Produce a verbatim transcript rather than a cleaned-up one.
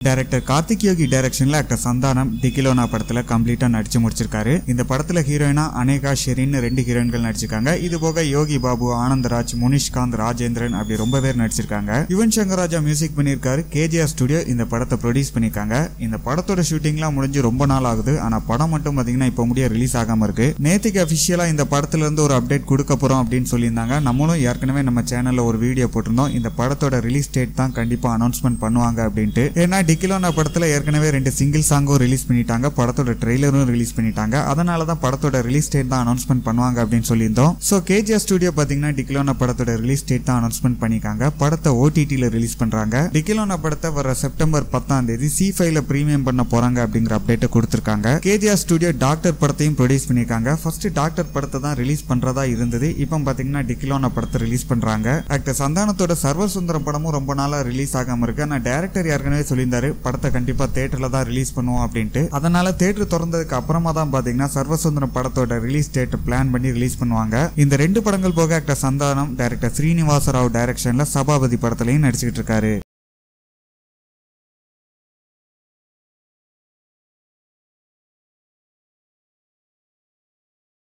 Director Karthik யோகி டைரக்ஷன்ல actor Santhanam Dikkiloona படத்துல கம்ப்ளீட்டா நடிச்சு முடிச்சிருக்காரு. இந்த படத்துல ஹீரோயினா அனகா ஷெரின் ரெண்டு ஹீரோயின்கள் நடிச்சிருக்காங்க. இது போக யோகி பாபு, ஆனந்தராஜ், முனிஷ்காந்த், ராஜேந்திரன் அப்படி ரொம்ப பேர் நடிச்சிருக்காங்க. யுவன் சங்கர் ராஜா மியூசிக் பண்ணிருக்காரு. கேஜிஆர் ஸ்டுடியோ இந்த படத்தை ப்ரொடியூஸ் பண்ணிருக்காங்க. இந்த படத்தோட ஷூட்டிங்லாம் முடிஞ்சு ரொம்ப நாள் ஆகுது. ஆனா படம் மட்டும் பாத்தீங்கன்னா இப்ப முடிய ரிலீஸ் ஆகாம இருக்கு. நேத்துக்கு அபிஷியலா இந்த படத்துல இருந்து ஒரு அப்டேட் கொடுக்க போறோம் அப்படின்னு சொல்லியிருந்தாங்க. நம்மளும் ஏற்கனவே நம்ம சேனல்ல ஒரு வீடியோ போட்டிருந்தோம். இந்த படத்தோட ரிலீஸ் டேட் தான் கண்டிப்பா அனௌன்ஸ்மெண்ட் பண்ணுவாங்க அப்படின்ட்டு. ஏன்னா டிக்கிலோனா படத்துல ஏற்கனவே ரெண்டு சிங்கிள் சாங்கும் ரிலீஸ் பண்ணிட்டாங்க. படத்தோட ட்ரெய்லரும் ரிலீஸ் பண்ணிட்டாங்க. அதனாலதான் படத்தோட ரிலீஸ் டேட் தான் அனௌன்ஸ்மெண்ட் பண்ணுவாங்க அப்படின்னு சொல்லியிருந்தோம். சோ கேஜிஆர் ஸ்டுடியோ பாத்தீங்கன்னா டிக்கிலோனா படத்தோட ரிலீஸ் டேட் தான் அனௌன்ஸ்மெண்ட் பண்ணிருக்காங்க. படத்தை ஓடிடில ரிலீஸ் பண்றாங்க. டிக்கிலோனா படத்தை வர செப்டம்பர் பத்தாம் தேதி சி ஃபைவ்ல பிரீமியம் பண்ண போறாங்க அப்படிங்கிற அப்டேட் கொடுத்திருக்காங்க. கேஜிஆர் ஸ்டுடியோ டாக்டர் படத்தையும் ப்ரொடியூஸ் பண்ணிருக்காங்க. ஃபர்ஸ்ட் டாக்டர் படத்தை தான் ரிலீஸ் பண்றதா இருந்தது. இப்போ பாத்தீங்கன்னா டிக்கிலோனா படத்தை ரிலீஸ் பண்றாங்க. ஆக்டர் சந்தானத்தோட சர்வர் சுந்தரம் படமும் ரொம்ப நாளா ரிலீஸ் ஆகாம இருக்கு. ஆனா டைரக்டர் ஏற்கனவே சொல்லியிருந்தாரு படத்தை கண்டிப்பா தியேட்டர்ல தான் ரிலீஸ் பண்ணுவோம் அப்படின்ட்டு. அதனால தியேட்டர் திறந்ததுக்கு அப்புறமா தான் பாத்தீங்கன்னா சர்வசுந்தரம் படத்தோட ரிலீஸ் டேட் பிளான் பண்ணி ரிலீஸ் பண்ணுவாங்க. இந்த ரெண்டு படங்கள் போக ஆக்டர் சந்தானம் டைரக்டர் ஸ்ரீனிவாச ராவ் டைரக்ஷன்ல சபாபதி படத்திலையும் நடிச்சுட்டு இருக்காரு.